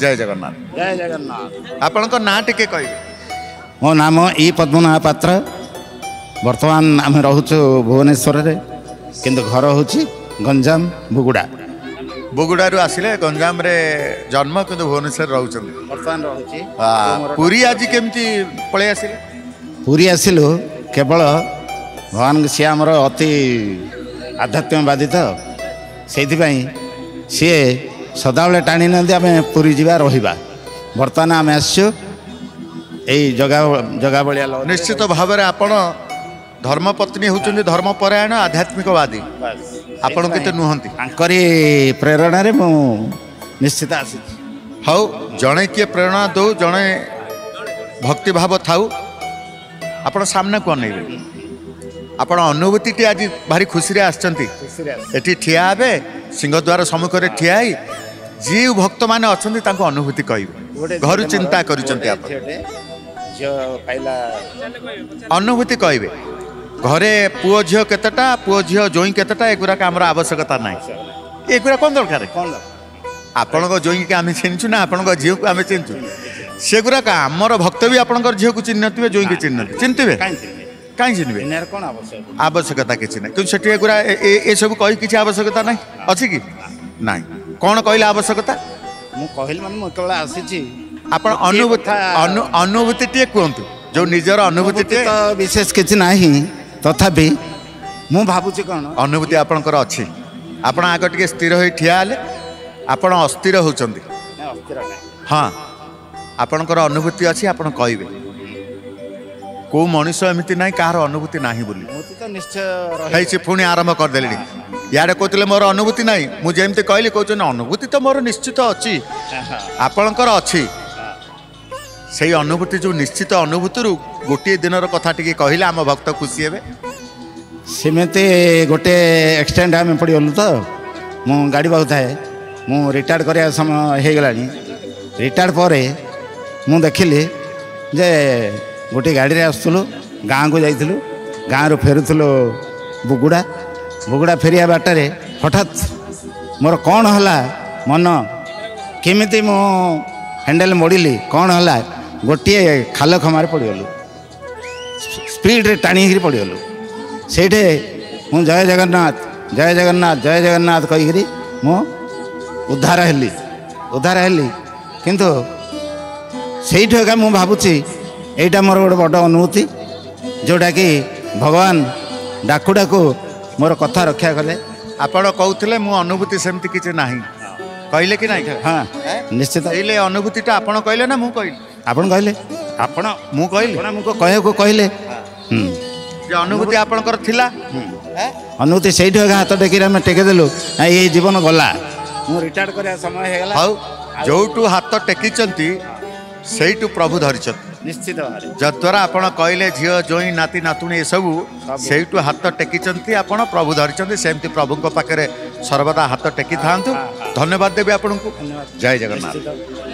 जय जगन्नाथ। जय जगन्नाथ। आपण ना टिके कह मो नाम ई पद्मनाभ पात्र। बर्तमान आम रोचु भुवनेश्वर रे किंतु घर हूँ गंजाम बुगुड़ा। बुगुड़ा आसिले गंजाम रे जन्म किंतु भुवनेश्वर रहउछन बर्तमान रहउछि। पुरी आज केमती पळे आसिले? पुरी आसिलु केवल भगवान सी आमर अति आध्यात्मवादी तो से सी सदाबले टाणी ना आम पुरी जा रहा। बर्तमान आम आसु जगह भाया निश्चित भाव में आपण धर्मपत्नी होचुंदी धर्मपरायण आध्यात्मिकवादी आपण केते नुहंती आंकरी प्रेरणा रे मु निश्चित आसी। हाउ जणे किए प्रेरणा दो जणे भक्ति भाव थाउ आपण सामने को नहीं आपण अनुभूति टी आज भारी खुशी रे आछंती एठी ठिया हेबे सिंहद्वार सम्मुख रे ठिया ही जी भक्त माने अछंती ताको अनुभूति कहबे घर चिंता करूचंती आपण अनुभूति कहबे घरे पुओ झियो केतटा पुओ झियो जोई केतटा एगुरा का हमरा आवश्यकता नाही एगुरा कोन दरकार आपण को जोई के आमे चिन्छु ना आपण को झियो को आमे चिन्छु सेगुरा का हमर भक्त भी आपण को झियो को चिन्नथिबे जोई के चिन्नथिबे कहीं चिन्हबे आवश्यकता किसी ना क्यों सेठी एगुरा ए सब कहि किछि आवश्यकता नाही अछि कि नाही कोन कहले आवश्यकता मु कहल मन मु केवल आसीछि आपण अनुभूति टे कहंतु जो निजर अनुभूति तो विशेष किछि नाही तथापि मु भाबुछि कोन अनुभूति आपणकर अछि आपण आग टिके स्थिर होई ठिया आले आपण अस्थिर होचंदी हां आपणकर अनुभूति अछि आपण कहबे को मनुष्य एमती ना कहार अनुभूति ना बोली निश्चय पुणी आरंभ करदे यारे कहते मोर अनुभूति ना मुझे कहली कहते अनुभूति तो मोर निश्चित अच्छी आपणकर अच्छी से अनुभूति जो निश्चित अनुभूति गोटे दिन कथा टी कहले आम भक्त खुशी हे सेमती गोटे एक्सटेंड आम पड़गलु तो मु गाड़ी बहुत थाए मु रिटायर्ड करने समय हो गला रिटायर्ड पर मु देखिली जे गोटे गाड़ी आसलु गाँ को जाइलु गाँव फेरुलु बुगुड़ा बुगुड़ा फेरिया बाटे हठात मोर कौन है मन केमिति मो हैंडल मोड़िली कौन है गोटे खाल खमार पड़गलु स्पीड रे टाणी पड़गलु से मु जय जगन्नाथ जय जगन्नाथ जय जगन्नाथ कहीकि मु उद्धार हेली किंतु सेठू एका मु भावुची एटा मोर गोटे बड़ अनुभूति जोटा कि भगवान डाकू डाकू मोर कथा रक्षा कले आपण कहते मु अनुभूति सेमती किसी ना कहले कि नहीं हाँ निश्चित ये अनुभूतिटा आपण कहले ना मु कहली आपण कहले आपण मु कहली मुझको कहले जे अनुभूति आपणकर थिला अनुभूति सेठू एका हाथ टेक टेकेदेलु ये जीवन गला मु रिटायर्ड करया समय हे गला हाउ जोटू हाथ टेकिचंती सेठू प्रभु धरिचंती निश्चित जद्वारा आपण कहले झियो जोई नाती नातुणी ये सब सेठू हाथ टेकिचंती आपण प्रभु धरिचंती सेमती प्रभु को पाखरे सर्वदा हाथ टेकी थांतु धन्यवाद देबे आपनको जय जगन्नाथ।